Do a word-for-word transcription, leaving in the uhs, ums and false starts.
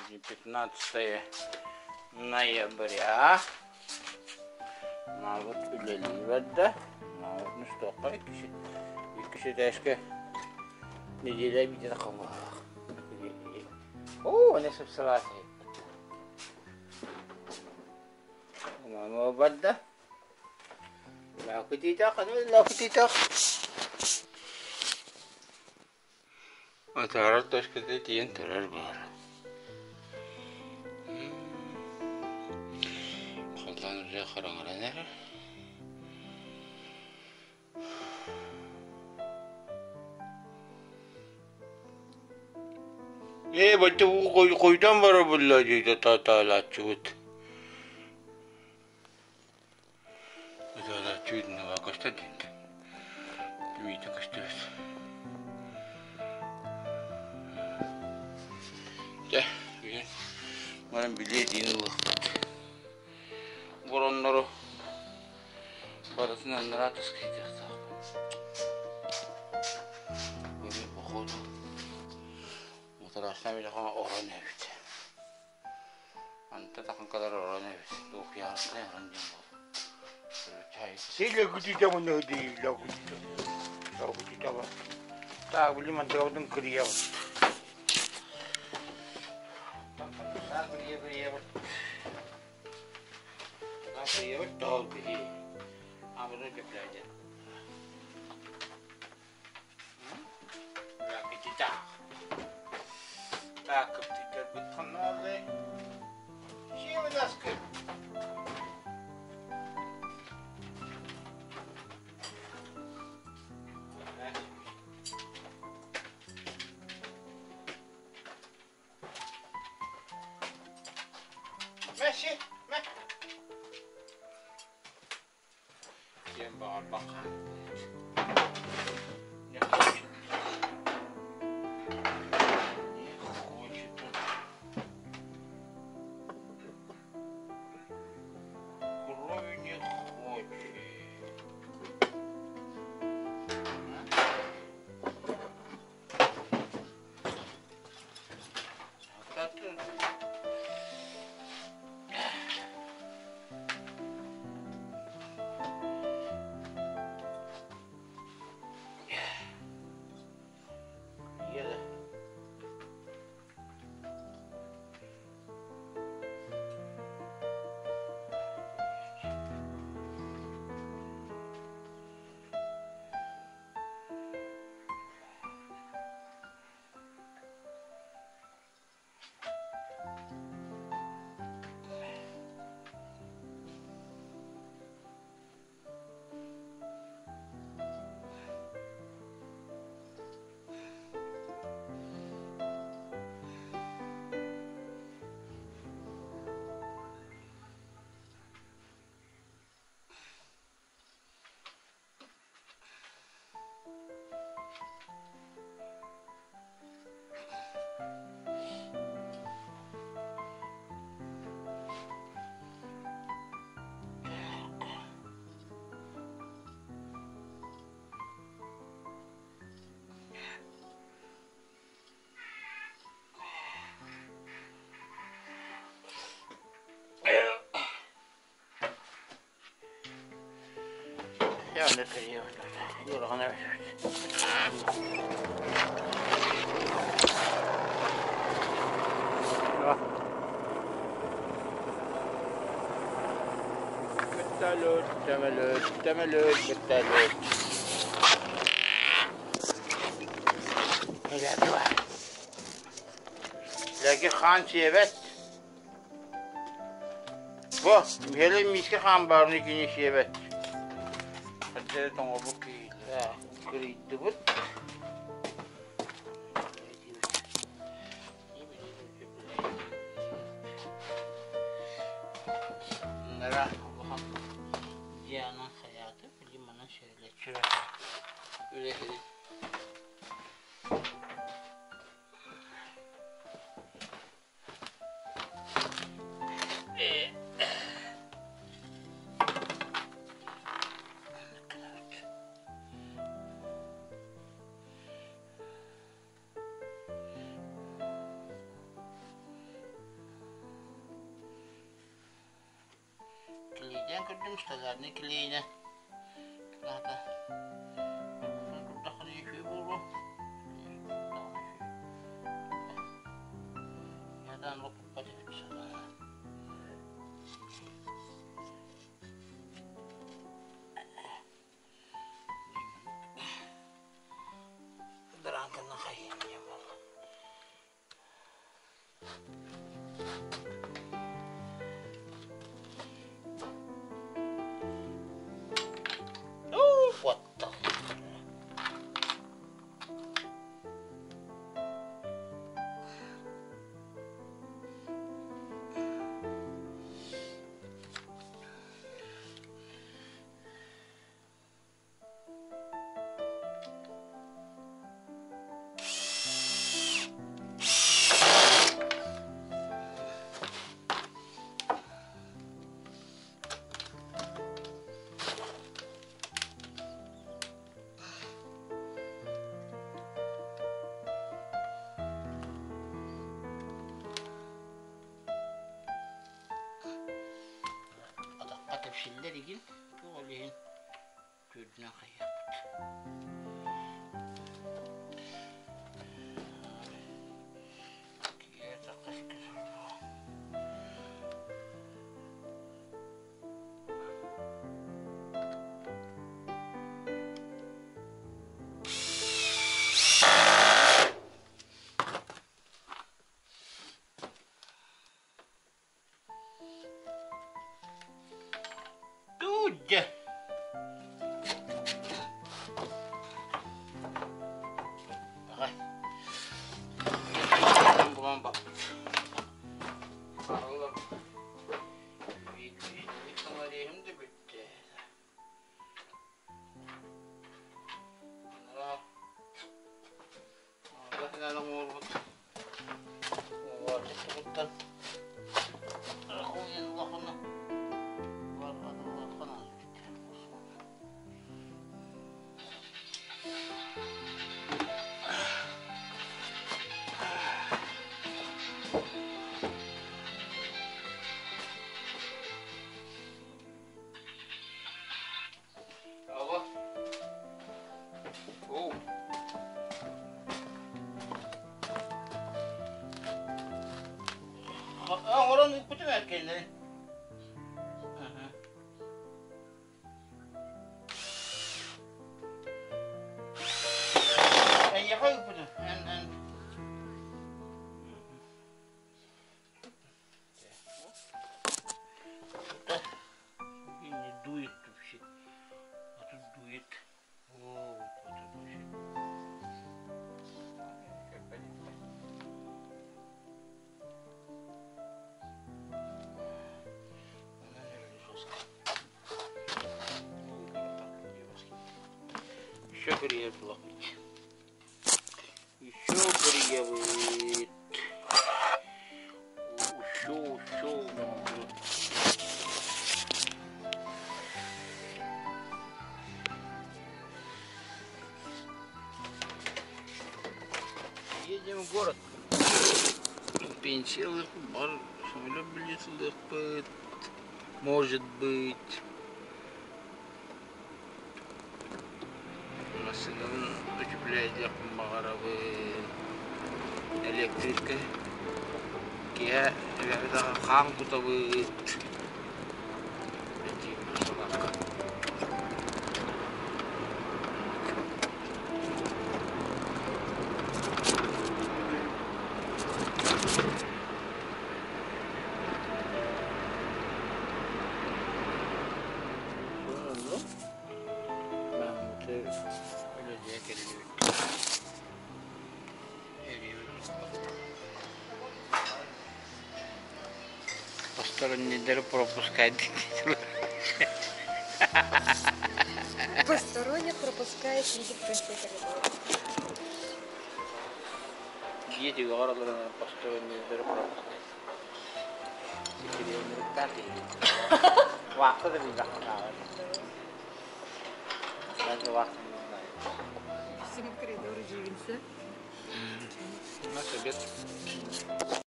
пятнадцатое ноября. Вот Лиливада. Ну что, кайкиши. Икиши дашка. Неделя видит кому. О, не собственно. Мама бада. Ла кутита, кanu ла кутита. Атарар точка тиен тарар бар. Қалдан уже қараңыранар. Е, бәтті қойдан бара бұлла дейді таталатшы өт. Таталатшы өтіні вақашта дейді. Демейді қаштырыз. Да, бүгін маған біле дейін ұлықпады. Бұронлары барысынан ратыс кейдіқті. Бүгін бұқылды. Мұтарасына бері қана оран әбіді. Анта тақын қадар оран әбіді. Дуқ ярысына яран дем болды. Сей ләкүтіті мұны өдей, ләкүтіті. Ләкүтіті бар. Тағы білім антығаудың кірия бар. Тағы кірия бірия бар. Тағы кірия бар, тағы бірия. Амыры көпләйді. Ләкүтіті тағы. Так, көптіктер бұтқан налды. Шеуі дасқы. Мәші, мәш. Ем бағар баққан. Ja, net hier. Hier gaan we. Ja. Betalot, temelot, temelot, betalot. Ja, doe. Lekker gaan şevet. Bu, hele miski gaan barını günü şevet. Hadi tunggu bukit lah, kulit tebut. Nara, bakam Cihan'ın hayatı limanın şöyle çürüyor. Öyle dedi. gördüm ustalar ne kileyine. Nada. Burada şey buldu. Yadan lokup batırıp sana. Derangkan kayak ini ya. What the? Şiller ilgin bu olayın gözüne kayapat. Udah. Oke. Bukan Pak. Kalau ini kemarin itu beda. Nah, ada yang ngurut. Ngurut cepetan. Aku yang lakukan. Ah, orang itu macam apa ni? Eh, ya kau apa tu? An an. Ini duit tu sih. Atau duit. Oh, atau duit. Еще приехала. Еще приедет. Еще, еще. Едем в город. Пенсиялых бар, самолет билетных пыт. Может быть. Masalan ucaplayacak mağarabı elektrik kia ada kang kutabut jadi masalah Посторонние дыры пропускать. Посторонних пропускает интеграция коридора. Dia juga orang orang postorannya dыры пропускать. Jadi menurut tadi waktu tapi nggak tahu. Nanti waktu. Всем коридору живется. У нас обед.